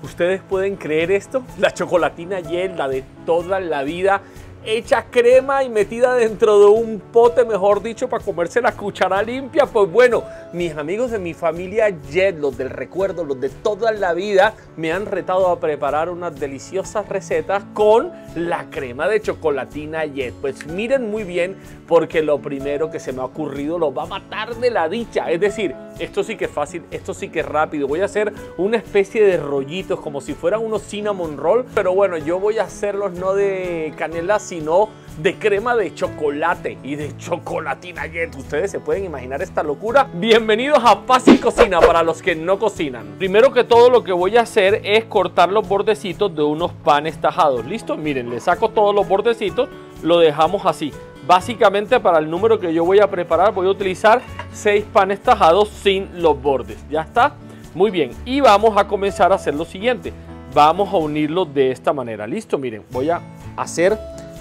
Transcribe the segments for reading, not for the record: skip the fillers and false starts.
¿Ustedes pueden creer esto? La chocolatina Jet, la de toda la vida, hecha crema y metida dentro de un pote, mejor dicho, para comerse la cuchara limpia. Pues bueno, mis amigos de mi familia Jet, los del recuerdo, los de toda la vida, me han retado a preparar unas deliciosas recetas con la crema de chocolatina Jet. Pues miren muy bien, porque lo primero que se me ha ocurrido lo va a matar de la dicha. Es decir, esto sí que es fácil, esto sí que es rápido. Voy a hacer una especie de rollitos como si fueran unos cinnamon roll, pero bueno, yo voy a hacerlos no de canela, sino de crema de chocolate y de chocolatina Jet. Ustedes se pueden imaginar esta locura. Bienvenidos a Fácil Cocina para los que no cocinan. Primero que todo, lo que voy a hacer es cortar los bordecitos de unos panes tajados. ¿Listo? Miren, le saco todos los bordecitos, lo dejamos así. Básicamente, para el número que yo voy a preparar, voy a utilizar 6 panes tajados sin los bordes. ¿Ya está? Muy bien. Y vamos a comenzar a hacer lo siguiente. Vamos a unirlos de esta manera. ¿Listo? Miren, voy a hacer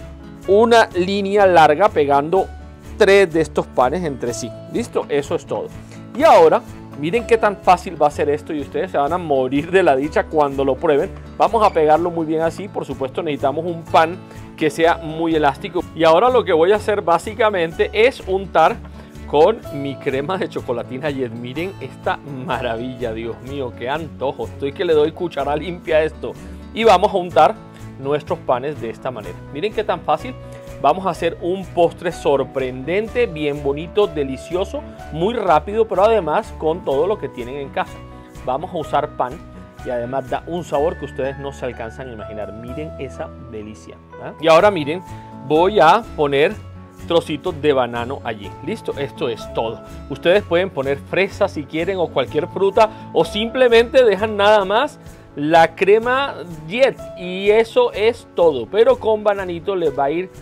una línea larga pegando 3 de estos panes entre sí. ¿Listo? Eso es todo. Y ahora, miren qué tan fácil va a ser esto y ustedes se van a morir de la dicha cuando lo prueben. Vamos a pegarlo muy bien así. Por supuesto, necesitamos un pan que sea muy elástico. Y ahora lo que voy a hacer básicamente es untar con mi crema de chocolatina Jet. Miren esta maravilla, Dios mío, qué antojo. Estoy que le doy cuchara limpia a esto. Y vamos a untar nuestros panes de esta manera. Miren qué tan fácil. Vamos a hacer un postre sorprendente, bien bonito, delicioso, muy rápido, pero además con todo lo que tienen en casa. Vamos a usar pan y además da un sabor que ustedes no se alcanzan a imaginar. Miren esa delicia, ¿eh? Y ahora miren, voy a poner trocitos de banano allí. Listo, esto es todo. Ustedes pueden poner fresas si quieren o cualquier fruta, o simplemente dejan nada más la crema Jet y eso es todo. Pero con bananito les va a ir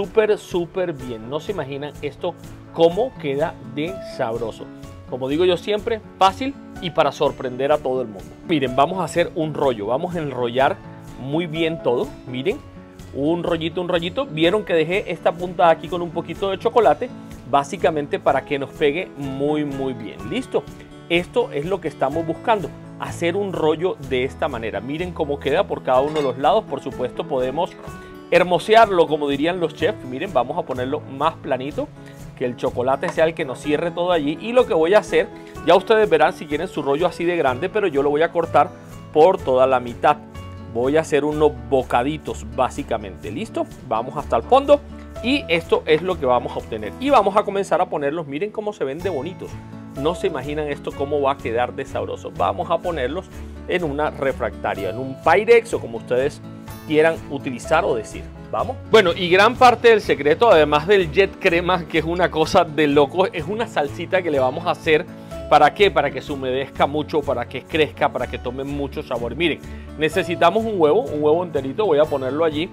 súper bien. No se imaginan esto cómo queda de sabroso. Como digo yo siempre, fácil y para sorprender a todo el mundo. Miren, vamos a hacer un rollo. Vamos a enrollar muy bien todo. Miren, un rollito. Vieron que dejé esta punta aquí con un poquito de chocolate, básicamente para que nos pegue muy bien. Listo. Esto es lo que estamos buscando, hacer un rollo de esta manera. Miren cómo queda por cada uno de los lados. Por supuesto, podemos hermosearlo, como dirían los chefs. Miren, vamos a ponerlo más planito, que el chocolate sea el que nos cierre todo allí. Y lo que voy a hacer, ya ustedes verán si quieren su rollo así de grande, pero yo lo voy a cortar por toda la mitad. Voy a hacer unos bocaditos básicamente. ¿Listo? Vamos hasta el fondo y esto es lo que vamos a obtener. Y vamos a comenzar a ponerlos. Miren cómo se ven de bonitos. No se imaginan esto cómo va a quedar de sabroso. Vamos a ponerlos en una refractaria, en un Pyrex o como ustedes quieran utilizar o decir. ¿Vamos? Bueno, y gran parte del secreto, además del Jet crema, que es una cosa de loco, es una salsita que le vamos a hacer. ¿Para qué? Para que se humedezca mucho, para que crezca, para que tome mucho sabor. Miren, necesitamos un huevo enterito. Voy a ponerlo allí.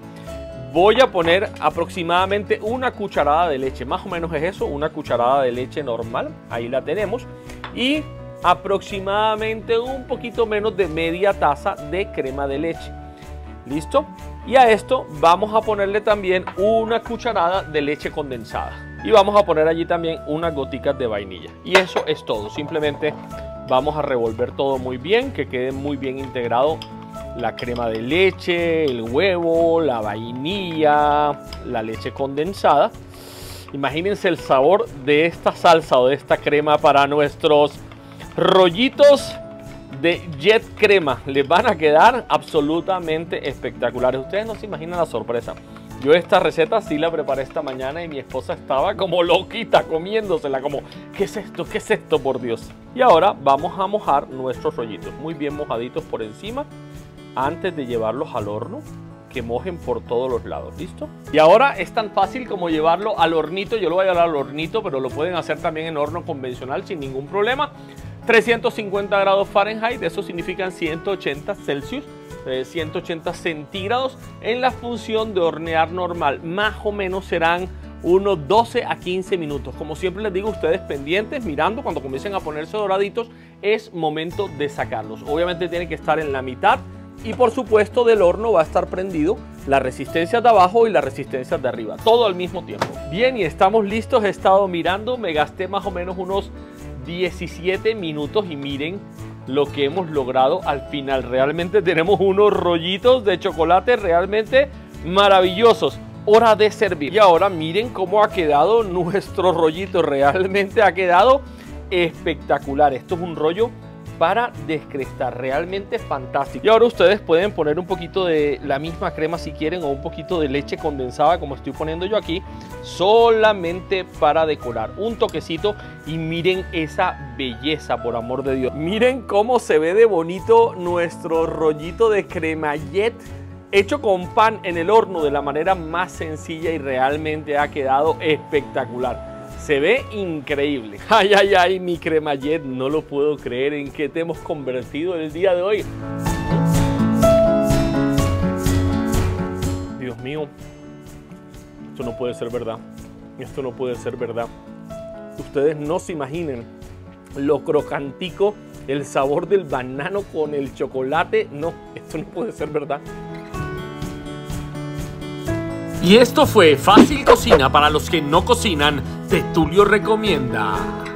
Voy a poner aproximadamente una cucharada de leche, más o menos es eso, una cucharada de leche normal, ahí la tenemos. Y aproximadamente un poquito menos de media taza de crema de leche. ¿Listo? Y a esto vamos a ponerle también una cucharada de leche condensada. Y vamos a poner allí también unas goticas de vainilla. Y eso es todo, simplemente vamos a revolver todo muy bien, que quede muy bien integrado. La crema de leche, el huevo, la vainilla, la leche condensada. Imagínense el sabor de esta salsa o de esta crema para nuestros rollitos de Jet crema. Les van a quedar absolutamente espectaculares. Ustedes no se imaginan la sorpresa. Yo esta receta sí la preparé esta mañana y mi esposa estaba como loquita comiéndosela, como ¿qué es esto? ¿Qué es esto, por Dios? Y ahora vamos a mojar nuestros rollitos, muy bien mojaditos por encima, antes de llevarlos al horno, que mojen por todos los lados. ¿Listo? Y ahora es tan fácil como llevarlo al hornito. Yo lo voy a llevar al hornito, pero lo pueden hacer también en horno convencional sin ningún problema. 350 grados Fahrenheit, eso significa 180 Celsius, 180 centígrados en la función de hornear normal. Más o menos serán unos 12 a 15 minutos. Como siempre les digo, ustedes pendientes, mirando, cuando comiencen a ponerse doraditos, es momento de sacarlos. Obviamente tienen que estar en la mitad. Y por supuesto del horno va a estar prendido la resistencia de abajo y la resistencia de arriba, todo al mismo tiempo. Bien, y estamos listos. He estado mirando, me gasté más o menos unos 17 minutos y miren lo que hemos logrado al final. Realmente tenemos unos rollitos de chocolate realmente maravillosos. Hora de servir. Y ahora miren cómo ha quedado nuestro rollito. Realmente ha quedado espectacular. Esto es un rollo para descrestar, realmente fantástico. Y ahora ustedes pueden poner un poquito de la misma crema si quieren, o un poquito de leche condensada como estoy poniendo yo aquí, solamente para decorar, un toquecito. Y miren esa belleza, por amor de Dios. Miren cómo se ve de bonito nuestro rollito de cremallette hecho con pan en el horno de la manera más sencilla, y realmente ha quedado espectacular. Se ve increíble. Ay, ay, ay, mi cremallette, no lo puedo creer en qué te hemos convertido el día de hoy. Dios mío, esto no puede ser verdad. Esto no puede ser verdad. Ustedes no se imaginen lo crocantico, el sabor del banano con el chocolate. No, esto no puede ser verdad. Y esto fue Fácil Cocina para los que no cocinan, de Tulio Recomienda.